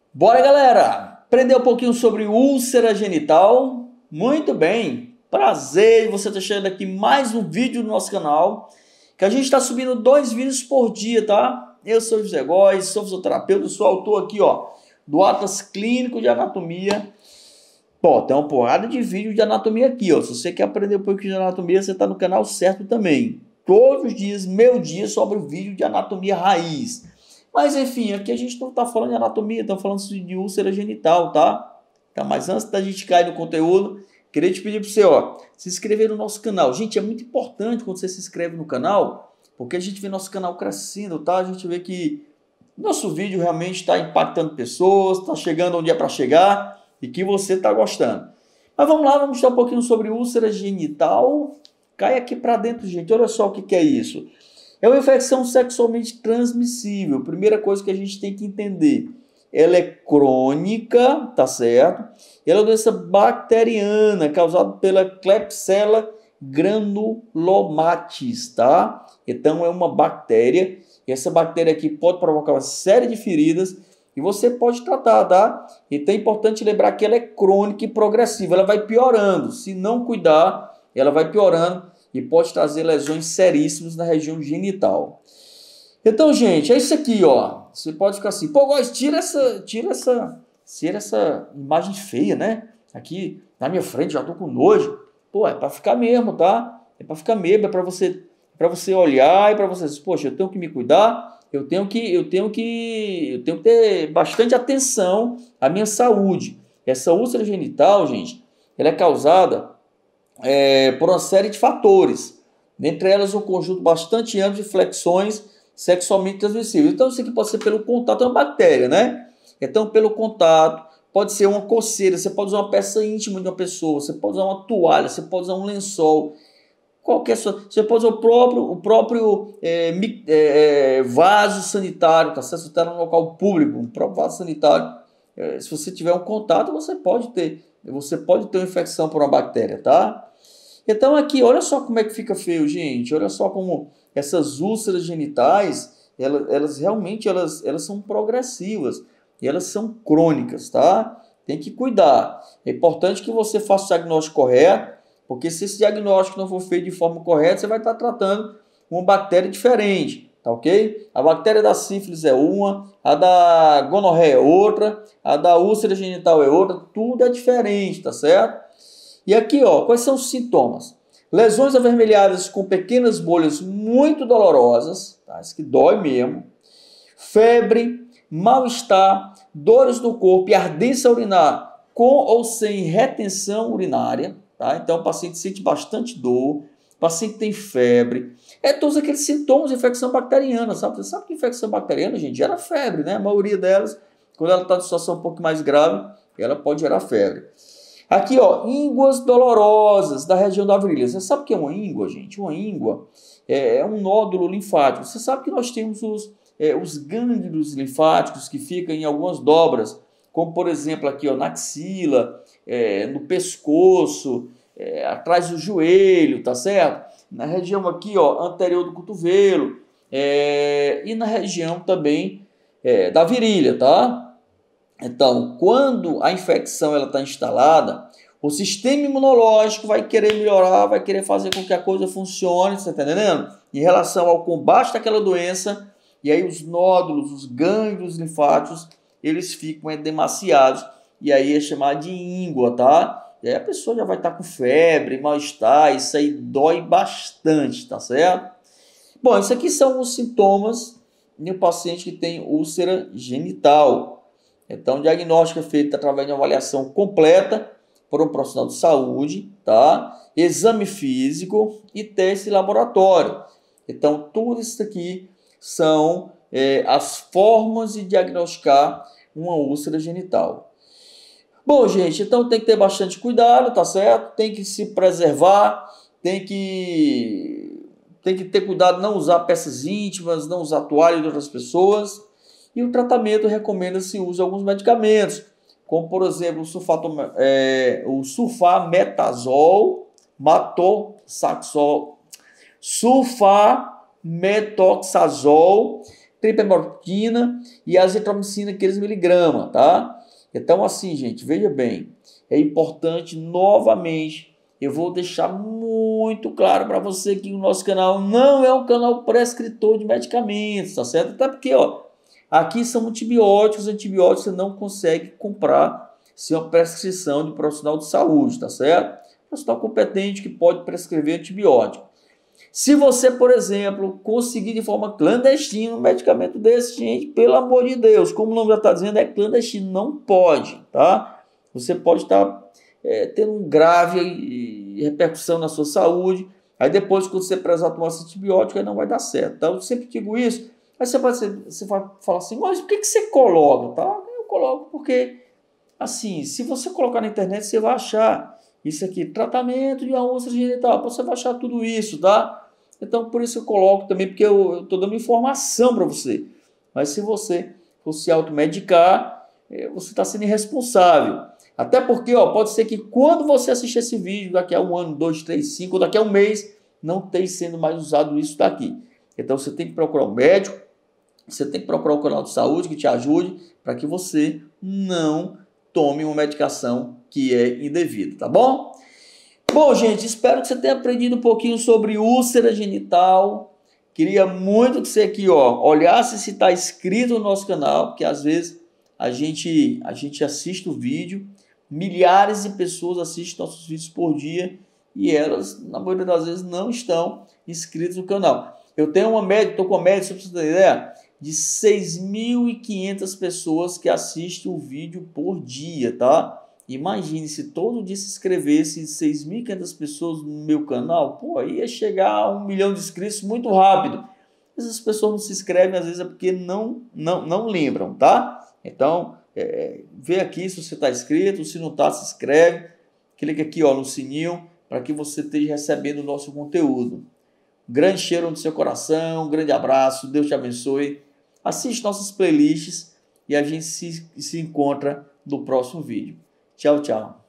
Bora, galera! Aprender um pouquinho sobre úlcera genital? Muito bem! Prazer você estar chegando aqui mais um vídeo no nosso canal, que a gente está subindo 2 vídeos por dia, tá? Eu sou o José Góes, sou fisioterapeuta, sou autor aqui, ó, do Atlas Clínico de Anatomia. Pô, tem uma porrada de vídeo de anatomia aqui, ó. Se você quer aprender um pouquinho de anatomia, você está no canal certo também. Todos os dias, meu dia, sobre o vídeo de anatomia raiz. Mas enfim, aqui a gente não está falando de anatomia, estamos falando de úlcera genital, tá? Mas antes da gente cair no conteúdo, queria te pedir para você, ó, se inscrever no nosso canal. Gente, é muito importante quando você se inscreve no canal, porque a gente vê nosso canal crescendo, tá? A gente vê que nosso vídeo realmente está impactando pessoas, está chegando onde é para chegar e que você está gostando. Mas vamos lá, vamos falar um pouquinho sobre úlcera genital. Cai aqui para dentro, gente. Olha só o que é isso. É uma infecção sexualmente transmissível. Primeira coisa que a gente tem que entender. Ela é crônica, tá certo? Ela é uma doença bacteriana causada pela Klebsiella granulomatis, tá? Então é uma bactéria. E essa bactéria aqui pode provocar uma série de feridas e você pode tratar, tá? Então é importante lembrar que ela é crônica e progressiva. Ela vai piorando. Se não cuidar, ela vai piorando e pode trazer lesões seríssimas na região genital. Então, gente, é isso aqui, ó. Você pode ficar assim, pô, Góes, tira essa imagem feia, né? Aqui na minha frente, já tô com nojo. Pô, é para ficar mesmo, tá? É para ficar mesmo, é para você olhar e para você dizer, poxa, eu tenho que me cuidar, eu tenho que ter bastante atenção à minha saúde. Essa úlcera genital, gente, ela é causada por uma série de fatores, dentre elas um conjunto bastante amplo de infecções sexualmente transmissíveis. Então isso aqui pode ser pelo contato, é uma bactéria, né? Então pelo contato, pode ser uma coceira, você pode usar uma peça íntima de uma pessoa, você pode usar uma toalha, você pode usar um lençol, você pode usar o próprio vaso sanitário, tá certo? Você está num local público, um próprio vaso sanitário, se você tiver um contato, você pode ter uma infecção por uma bactéria, tá? Então aqui, olha só como é que fica feio, gente. Olha só como essas úlceras genitais, elas realmente são progressivas e elas são crônicas, tá? Tem que cuidar. É importante que você faça o diagnóstico correto, porque se esse diagnóstico não for feito de forma correta, você vai estar tratando uma bactéria diferente, tá ok? A bactéria da sífilis é uma, a da gonorreia é outra, a da úlcera genital é outra, tudo é diferente, tá certo? E aqui, ó, quais são os sintomas? Lesões avermelhadas com pequenas bolhas muito dolorosas, tá? Isso que dói mesmo. Febre, mal-estar, dores no corpo e ardência urinar com ou sem retenção urinária, tá? Então o paciente sente bastante dor, o paciente tem febre. É todos aqueles sintomas de infecção bacteriana, sabe? Você sabe que infecção bacteriana, gente, gera febre, né? A maioria delas, quando ela está em situação um pouco mais grave, ela pode gerar febre. Aqui, ó, ínguas dolorosas da região da virilha. Você sabe o que é uma íngua, gente? Uma íngua é um nódulo linfático. Você sabe que nós temos os gânglios linfáticos que ficam em algumas dobras, como por exemplo aqui, ó, na axila, no pescoço, atrás do joelho, tá certo? Na região aqui, ó, anterior do cotovelo, e na região também da virilha, tá? Então, quando a infecção está instalada, o sistema imunológico vai querer melhorar, vai querer fazer com que a coisa funcione, você está entendendo? Em relação ao combate daquela doença, e aí os nódulos, os gânglios linfáticos, eles ficam demasiados, e aí é chamado de íngua, tá? E aí a pessoa já vai estar com febre, mal-estar, isso aí dói bastante, tá certo? Bom, isso aqui são os sintomas de um paciente que tem úlcera genital. Então, o diagnóstico é feito através de uma avaliação completa por um profissional de saúde, tá? Exame físico e teste laboratório. Então, tudo isso aqui são as formas de diagnosticar uma úlcera genital. Bom, gente, então tem que ter bastante cuidado, tá certo? Tem que se preservar, tem que ter cuidado, não usar peças íntimas, não usar toalha de outras pessoas. E o tratamento recomenda-se o uso de alguns medicamentos, como por exemplo o sulfametazol, sulfametoxazol, tripentobarbital e azitromicina 15 miligramas, tá? Então, assim, gente, veja bem, é importante, novamente, eu vou deixar muito claro para você que o nosso canal não é um canal prescritor de medicamentos, tá certo? Até porque, ó, aqui são antibióticos você não consegue comprar sem uma prescrição de profissional de saúde, tá certo? Profissional competente que pode prescrever antibiótico. Se você, por exemplo, conseguir de forma clandestina um medicamento desse, gente, pelo amor de Deus, como o nome já está dizendo, é clandestino, não pode, tá? Você pode estar tendo um grave repercussão na sua saúde, aí depois, quando você precisar tomar esse antibiótico, aí não vai dar certo, tá? Eu sempre digo isso, aí você vai falar assim, mas por que você coloca, tá? Eu coloco porque, assim, se você colocar na internet, você vai achar isso aqui, tratamento de uma úlcera genital, você vai achar tudo isso, tá? Então, por isso eu coloco também, porque eu estou dando informação para você. Mas se você for se automedicar, você está sendo irresponsável. Até porque, ó, pode ser que quando você assistir esse vídeo, daqui a 1 ano, 2, 3, 5, daqui a um mês, não esteja sendo mais usado isso daqui. Então, você tem que procurar um médico, você tem que procurar um canal de saúde que te ajude para que você não tome uma medicação que é indevida, tá bom? Bom, gente, espero que você tenha aprendido um pouquinho sobre úlcera genital. Queria muito que você aqui, ó, olhasse se está inscrito no nosso canal, porque às vezes a gente assiste o vídeo, milhares de pessoas assistem nossos vídeos por dia e elas, na maioria das vezes, não estão inscritas no canal. Eu tenho uma média, estou com uma média, só para você ter ideia, de 6.500 pessoas que assistem o vídeo por dia, tá? Imagine se todo dia se inscrevesse 6.500 pessoas no meu canal, pô, ia chegar a 1 milhão de inscritos muito rápido. Essas pessoas não se inscrevem, às vezes é porque não lembram, tá? Então, vê aqui se você está inscrito, se não está, se inscreve. Clica aqui, ó, no sininho para que você esteja recebendo o nosso conteúdo. Grande cheiro no seu coração, um grande abraço, Deus te abençoe. Assiste nossas playlists e a gente se encontra no próximo vídeo. Tchau, tchau.